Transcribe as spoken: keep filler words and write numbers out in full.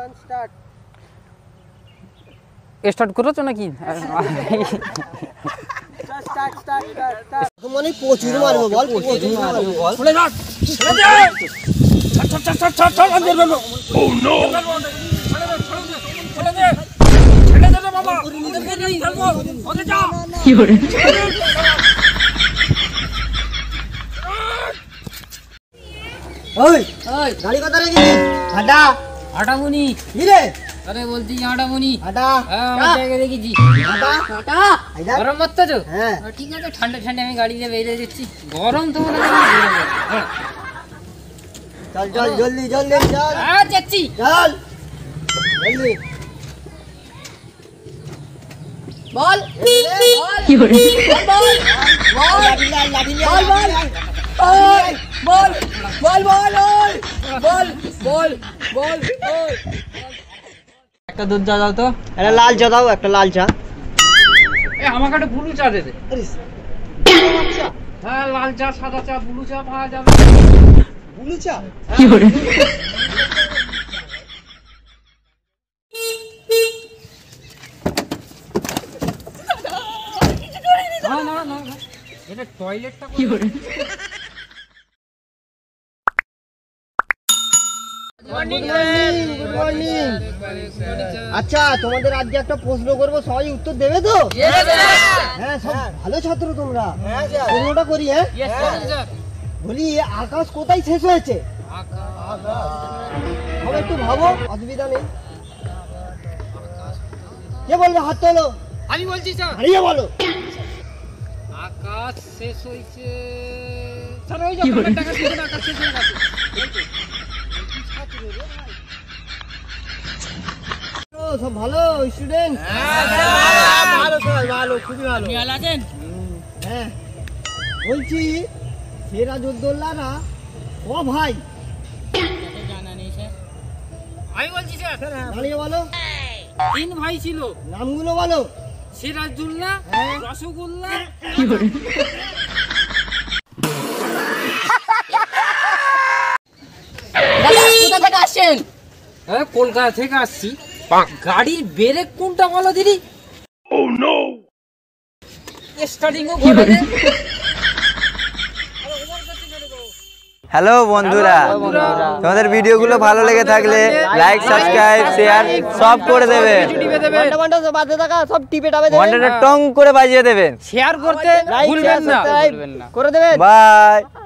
Start করেছো নাকি? মানে প্রচুর মারবো বল, প্রচুর মারবো বল। চলে যা, চলে যা। ছাড় ছাড় ছাড় ছাড় ছাড় আমি বলবো। Oh no. চলে দে। ছেড়ে দে বাবা। চলবো। ওকে যা। কি করে? ওই ওই গাড়ি কথা রেখে হাঁটা হাঁটা মুনি। কি রে? আরে বলছি হাঁটা মুনি। হাঁটা হ্যাঁ আমি জায়গা দেখেছি। হাঁটা হাঁটা গরম মত তো? হ্যাঁ ঠিক আছে, ঠান্ডা ঠান্ডা আমি গাড়িতে বেরিয়ে দিচ্ছি। গরম তো মনে হয়। চল চল জলদি জলদি চল। হ্যাঁ যাচ্ছি। চল জলদি বল কি করে বল বল লাঠি লাঠি বল বল বল বল বল বল বল বল একটা দুধ চা দাও তো। একটা লাল চা দাও, একটা লাল চা। এ আমাকে একটা ব্লু চা দে দে। হ্যাঁ লাল চা, সাদা চা, ব্লু চা পাওয়া যাবে। ব্লু চা কি করে? না না না না, এটা টয়লেটটা কি করে? আচ্ছা তোমাদের আজকে একটা প্রশ্ন করবো, সবাই উত্তর দেবে তো? হ্যাঁ সব ভালো ছাত্র তোমরা। প্রশ্নটা করি। হ্যাঁ বলি আকাশ কোথায় শেষ হয়েছে? সবাই একটু ভাবো, অসুবিধা নেই। কে বলবে? হাত তোলো। আমি বলছি স্যার। হারিয়ে বলো। আকাশ শেষ হয়েছে স্যার ওই যখন টাকা দিয়ে আকাশ শেষ হয়ে গেছে। সব ভালো স্টুডেন্ট? ভালো স্যার, ভালো, খুবই ভালো। আপনি ভালো আছেন? হ্যাঁ বলছি সিরাজউদ্দৌলারা ও ভাই? জানা নেই স্যার। আমি বলছি স্যার। দাঁড়িয়ে বলো। তিন ভাই ছিল। নামগুলো বলো। সিরাজউদ্দৌলা, রসগোল্লা। কি করে? কোথা থেকে আসছেন? হ্যাঁ কলকাতা থেকে আসছি। গাড়ির ব্রেক কোনটা বলো দিদি? ও নো, স্টার্টিংও ঘোরে না। হ্যালো বন্ধুরা, তোমাদের ভিডিওগুলো ভালো লেগে থাকলে লাইক, সাবস্ক্রাইব, শেয়ার সব করে দেবেন। ঘন্টা ঘন্টা বাজে থাকা সব টিপে টাপে দেবেন। ঘন্টাটা টং করে বাজিয়ে দেবেন। শেয়ার করতে ভুলবেন না। করে দেবেন। বাই।